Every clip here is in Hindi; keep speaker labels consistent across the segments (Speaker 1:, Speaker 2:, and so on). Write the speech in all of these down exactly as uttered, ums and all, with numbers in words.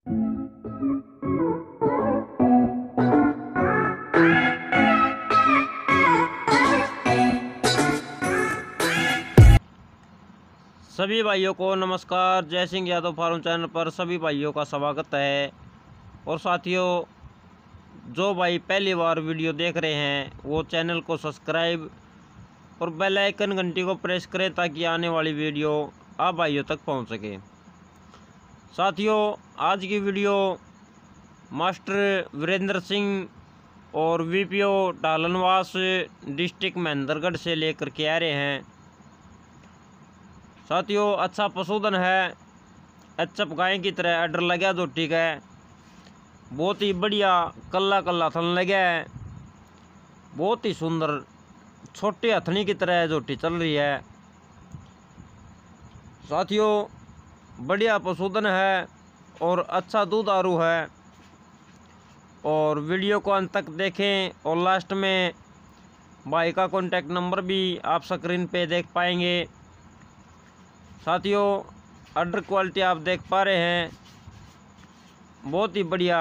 Speaker 1: सभी भाइयों को नमस्कार। जय सिंह यादव फार्म चैनल पर सभी भाइयों का स्वागत है। और साथियों, जो भाई पहली बार वीडियो देख रहे हैं वो चैनल को सब्सक्राइब और बेल आइकन घंटी को प्रेस करें ताकि आने वाली वीडियो आप भाइयों तक पहुंच सके। साथियों, आज की वीडियो मास्टर वीरेंद्र सिंह और वीपीओ डालनवास डिस्ट्रिक्ट महेंद्रगढ़ से लेकर के आ रहे हैं। साथियों, अच्छा पशुधन है, एचएफ गाय की तरह आर्डर लगा जो ठीक है, बहुत ही बढ़िया कल्ला कल्ला थन लगा है, बहुत ही सुंदर छोटे हथनी की तरह जोटी चल रही है। साथियों, बढ़िया पशुधन है और अच्छा दूध आरू है। और वीडियो को अंत तक देखें और लास्ट में भाई का कॉन्टैक्ट नंबर भी आप स्क्रीन पे देख पाएंगे। साथियों, आर्डर क्वालिटी आप देख पा रहे हैं, बहुत ही बढ़िया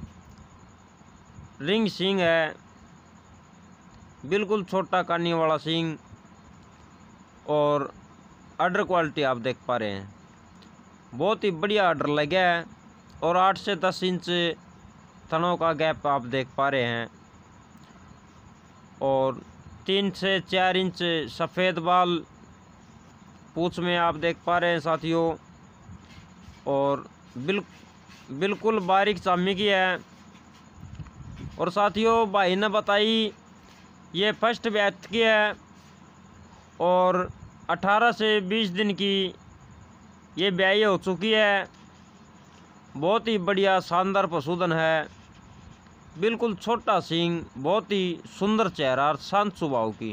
Speaker 1: रिंग सींग है, बिल्कुल छोटा कानी वाला सींग। और आर्डर क्वालिटी आप देख पा रहे हैं, बहुत ही बढ़िया आर्डर लगा है। और आठ से दस इंच थनों का गैप आप देख पा रहे हैं और तीन से चार इंच सफ़ेद बाल पूँछ में आप देख पा रहे हैं साथियों। और बिल बिल्कुल बारीक चामी की है। और साथियों, भाई ने बताई ये फर्स्ट बैच की है और अठारह से बीस दिन की ये ब्याई हो चुकी है। बहुत ही बढ़िया शानदार पशुधन है, बिल्कुल छोटा सींग, बहुत ही सुंदर चेहरा और शांत स्वभाव की,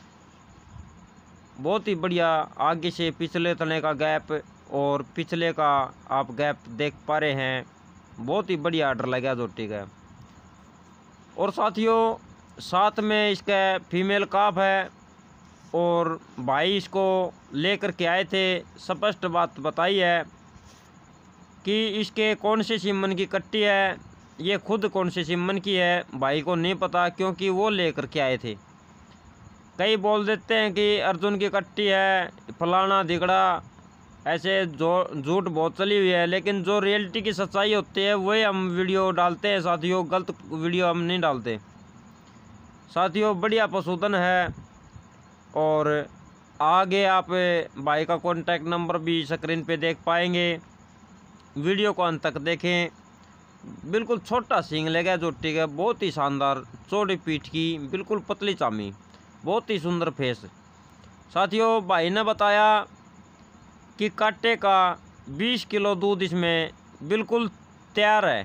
Speaker 1: बहुत ही बढ़िया आगे से पिछले तने का गैप और पिछले का आप गैप देख पा रहे हैं, बहुत ही बढ़िया आर्डर लगा जो ठीक है। और साथियों, साथ में इसका फीमेल काफ है और भाई इसको लेकर के आए थे। स्पष्ट बात बताई है कि इसके कौन से सिमन की कट्टी है, ये खुद कौन से सिमन की है भाई को नहीं पता, क्योंकि वो लेकर के आए थे। कई बोल देते हैं कि अर्जुन की कट्टी है, फलाना धिगड़ा, ऐसे जो झूठ बहुत चली हुई है, लेकिन जो रियलिटी की सच्चाई होती है वही हम वीडियो डालते हैं साथियों, गलत वीडियो हम नहीं डालते। साथियों, बढ़िया पशुधन है। और आगे आप भाई का कॉन्टैक्ट नंबर भी स्क्रीन पे देख पाएंगे। वीडियो को अंत तक देखें, बिल्कुल छोटा सींग लगा जो ठीक है, बहुत ही शानदार चौड़ी पीठ की, बिल्कुल पतली चामी, बहुत ही सुंदर फेस। साथियों, भाई ने बताया कि काटे का बीस किलो दूध इसमें बिल्कुल तैयार है।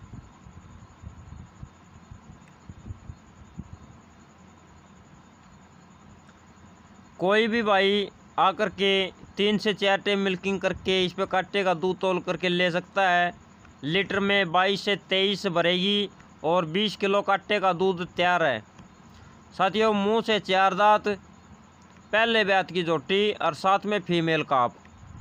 Speaker 1: कोई भी भाई आकर के तीन से चार टाइम मिल्किंग करके इस पे काटे का दूध तोल करके ले सकता है। लीटर में बाईस से तेईस भरेगी और बीस किलो काटे का दूध तैयार है। साथियों, मुंह से चार दांत, पहले ब्यात की जोटी और साथ में फीमेल काप।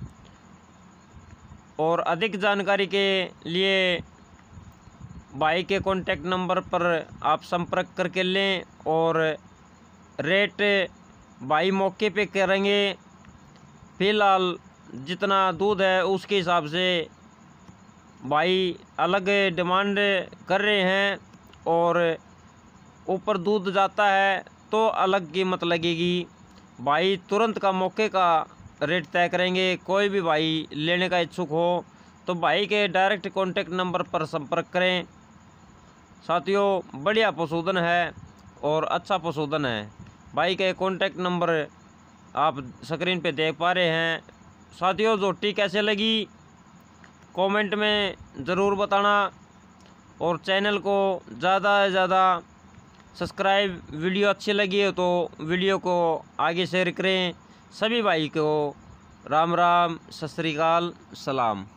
Speaker 1: और अधिक जानकारी के लिए भाई के कॉन्टैक्ट नंबर पर आप संपर्क करके लें। और रेट भाई मौके पे करेंगे, फिलहाल जितना दूध है उसके हिसाब से भाई अलग डिमांड कर रहे हैं। और ऊपर दूध जाता है तो अलग कीमत लगेगी। भाई तुरंत का मौके का रेट तय करेंगे। कोई भी भाई लेने का इच्छुक हो तो भाई के डायरेक्ट कॉन्टैक्ट नंबर पर संपर्क करें। साथियों, बढ़िया पशुधन है और अच्छा पशुधन है। भाई के कॉन्टैक्ट नंबर आप स्क्रीन पे देख पा रहे हैं। साथियों, जोटी कैसे लगी कमेंट में ज़रूर बताना और चैनल को ज़्यादा से ज़्यादा सब्सक्राइब, वीडियो अच्छी लगी हो तो वीडियो को आगे शेयर करें। सभी भाई को राम राम, सत श्री अकाल, सलाम।